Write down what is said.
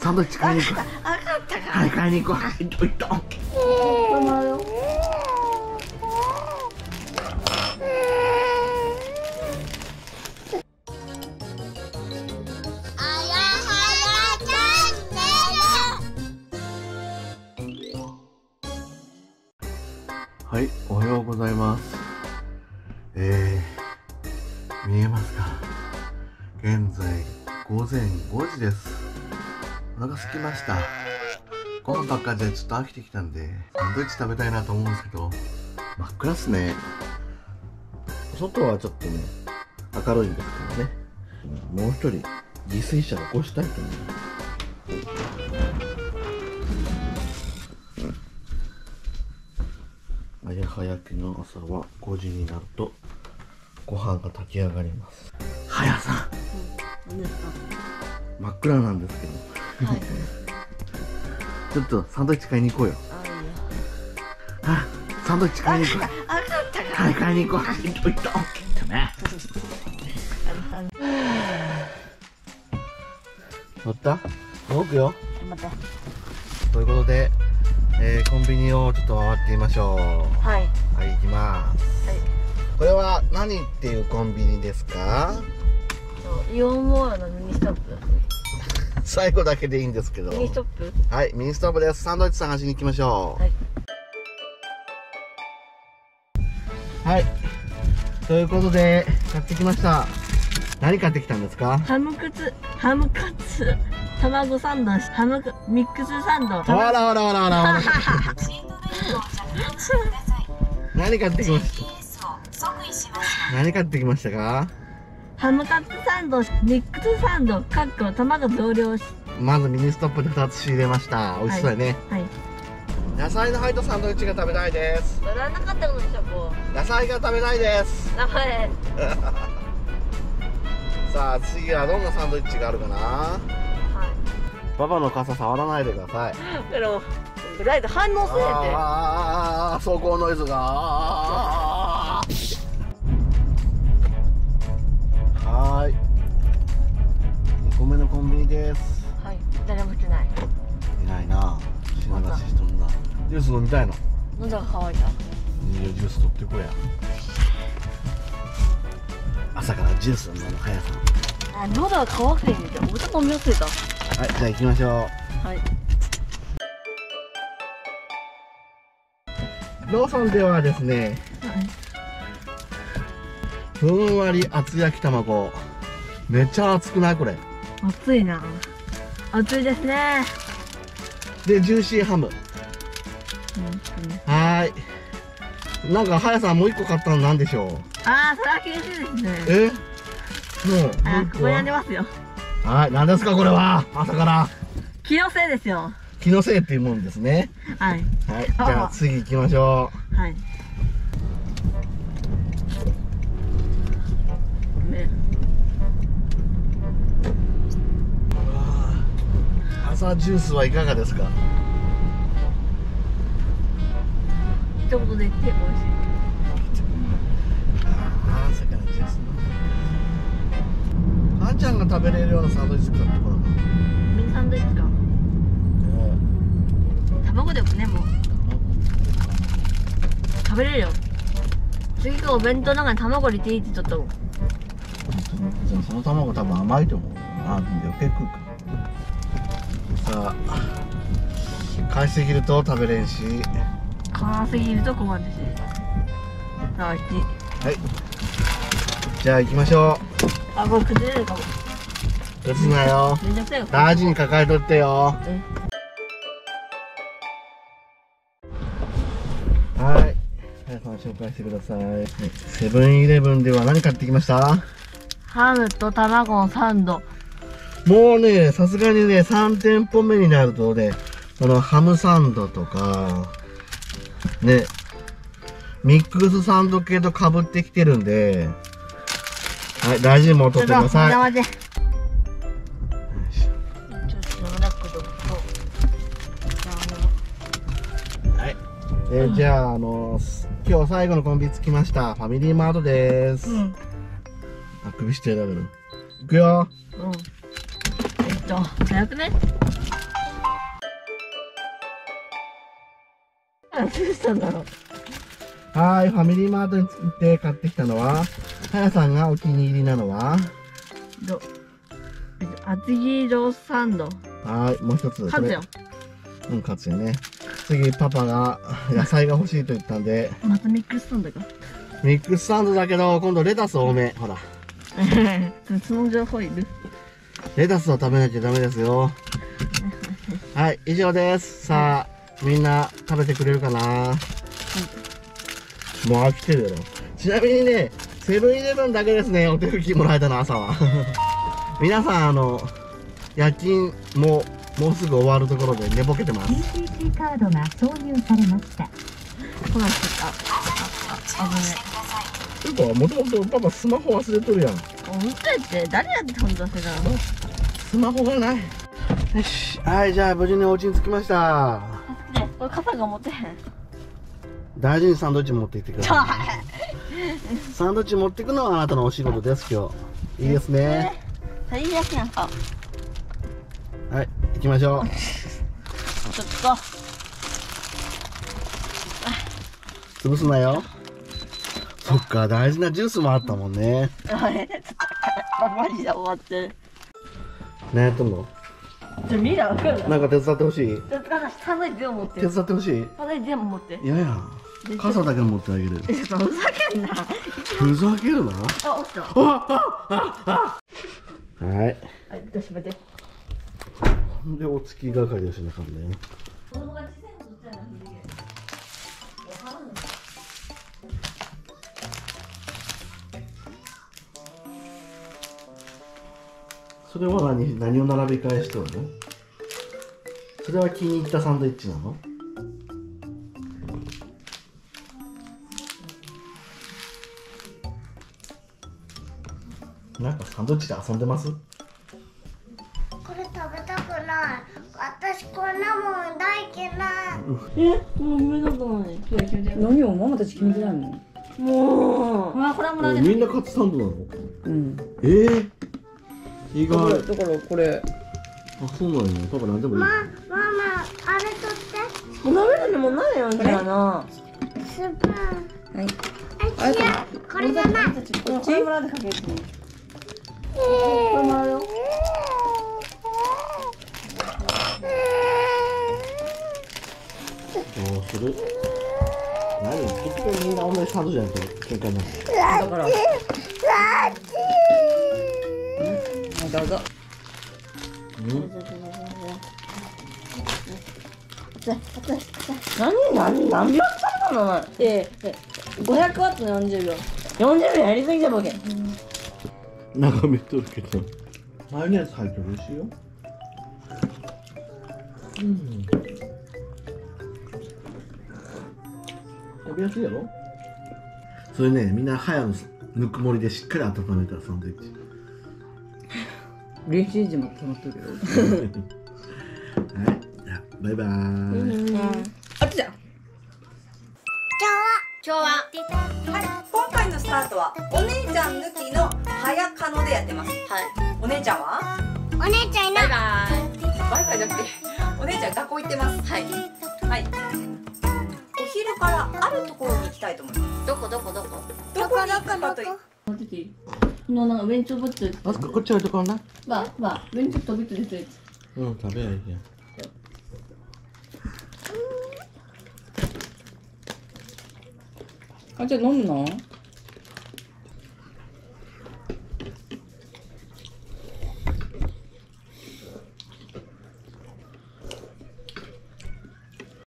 サンドイッチ買いに行こう。はい、買いに行こう。いっと。はい、おはようございます。見えますか？現在午前5時です。お腹空きました。ご飯ばっかりでちょっと飽きてきたんで、サンドイッチ食べたいなと思うんですけど、真っ暗っすね。外はちょっとね、明るいんですけどね。もう一人、自炊者起こしたいと思います。早きの朝は5時になるとご飯が炊き上がります。はやさん、何ですか？真っ暗なんですけど、はい、ちょっとサンドイッチ買いに行こうよ。あ、サンドイッチ買いに行こう。はい、買いに行こう。いっと乗った？動くよ。ということで、コンビニをちょっと回ってみましょう。はい、はい、行きます。はい、これは何っていうコンビニですか？イオンモールのミニストップ。最後だけでいいんですけど。ミニストップ？はい、ミニストップです。サンドイッチ探しに行きましょう。はい。はい。ということで買ってきました。何買ってきたんですか？ハムカツ、卵サンド、ミックスサンド。ほら。何買ってきました？何買ってきましたか？ハムカツサンド、ミックスサンド、卵増量。まずミニストップで2つ仕入れました。美味しそうやね。はい。野菜の入ったサンドイッチが食べたいです。乗らなかったのでしょ、こう。野菜が食べたいです。名前。さあ、次はどんなサンドイッチがあるかな。はい。パパの傘触らないでください。でも、ライト反応するやて。ああ、走行ノイズが。はい。2個目のコンビニです。はい。誰も来てない。いないな。品出ししとんな。ジュース飲みたいの。喉が渇いた。いや、ジュース取ってこや。朝からジュース飲むの早さ。あ、喉が渇くてみて、お茶飲み忘れた。はい、じゃあ行きましょう。はい。ローソンではですね、ふんわり厚焼き卵。めっちゃ熱くないこれ？熱いな。熱いですね。で、ジューシーハム。はい。なんか、はやさんもう1個買ったのなんでしょう？ああ、それは厳しいですね。もうここにありますよ。はい、何ですかこれは？朝から。気のせいですよ。気のせいっていうもんですね。はい。はい、じゃあ次行きましょう。はい。朝ジュースはいかがですか？一言で言って美味しい。朝からジュース。はんちゃんが食べれるようなサンドイッチ買ってこなかった。ミニサンドイッチか。卵でもね、もう食べれるよ。次からお弁当の中に卵入れていいって言っとったもん。じゃあその卵多分甘いと思う。あ、余計食うか。さあ、買いすぎると食べれんし、買いすぎると困るし。はい。じゃあ行きましょう。あ、これ崩れるかも。崩すなよ。大事に抱えとってよ。はい。皆さん紹介してください。セブンイレブンでは何買ってきました？ハムと卵サンド。もうね、さすがにね、3店舗目になるとね、このハムサンドとか、ね、ミックスサンド系と被ってきてるんで、はい、大事に持っとってください。はい。じゃあ、今日最後のコンビニ着きました。ファミリーマートです。あくびしてるだけど。いくよ。早くね。 どうしたんだろう。 はい、ファミリーマートに行って買ってきたのは、はやさんがお気に入りなのは、 厚切りロースサンド。 はい、もう一つ。 カツよ。 うん、カツよね。次、パパが野菜が欲しいと言ったんで、 またミックスサンドか。 ミックスサンドだけど、今度レタス多め。ほら。 その情報いる？ レタスを食べなきゃダメですよ。はい、以上です。さあ、みんな食べてくれるかな？もう飽きてるやろ。ちなみにね、セブンイレブンだけですね、お手拭きもらえたの、朝は。皆さん、夜勤もうすぐ終わるところで寝ぼけてます。 UCC カードが挿入されました。 来なくて、危ねていうか、もともとパパスマホ忘れとるやん。 え。本当やって、誰やって本出せたの？ スマホがない。よし。はい、じゃあ無事にお家に着きました。 助けて、これ傘が持てへん。 大事にサンドイッチ持ってきてください。サンドイッチ持っていくのはあなたのお仕事です、今日。いいですね。 最悪やん。あ、 はい、行きましょう。 ちょっと。 潰すなよ。そっか、大事なジュースもあったもんね。 マジで終わってる。 何やっとんの？ 見な、わかるな。 なんか手伝ってほしい？ サンドイッチ全部持って手る。 伝ってほしい？ サンドイッチ全部持ってる。 いやいや、傘だけ持ってあげる。 ちょっとふざけんな。 ふざけるな。 あ、落ちた。 はい。 はい、どうしまって。 ほんでお月係をしなかったね。それは何を並び替えしてるの？それは気に入ったサンドイッチなの？なんかサンドイッチで遊んでます？ これ食べたくない。私こんなもん大嫌い。 もう夢だったのに。 何をママたち決めてないの？ もう。これはもらう。 みんなカツサンドなの？ うん。 意外。 だからこれ。 あ、そうなの？パパ何でもいい。 ママ、あれ取って。 もう食べるのもないよ、じゃあな。 スプーン。 はい。 あ、違う。これじゃない。 これもらってかけて。これもらうよ。 どうする？何？結局みんな同じサンドじゃないと喧嘩になる。 だから。はい、どうぞ。 何秒使ったの？500ワットの40秒。40秒やりすぎじゃボケ。 眺めとるけど。マヨネーズ入ってる美味しいよ。食べやすいやろ？それね、みんな早のぬくもりでしっかり温めたサンドイッチ。 練習時も決まってるよ。 はい、じゃあバイバーイ。 あっちだ。 今日ははい、今回のスタートはお姉ちゃん抜きの早カノでやってます。はい。お姉ちゃんは？ お姉ちゃんいない。 バイバイじゃなくて、お姉ちゃん学校行ってます。はい。はい。お昼からあるところに行きたいと思います。 どこどこに行くかという。 のなんか왼쪽부터 あそここっち置いとこうな。 왼쪽부터 됐어. うん、食べやいいや。 あ、じゃあ飲むの？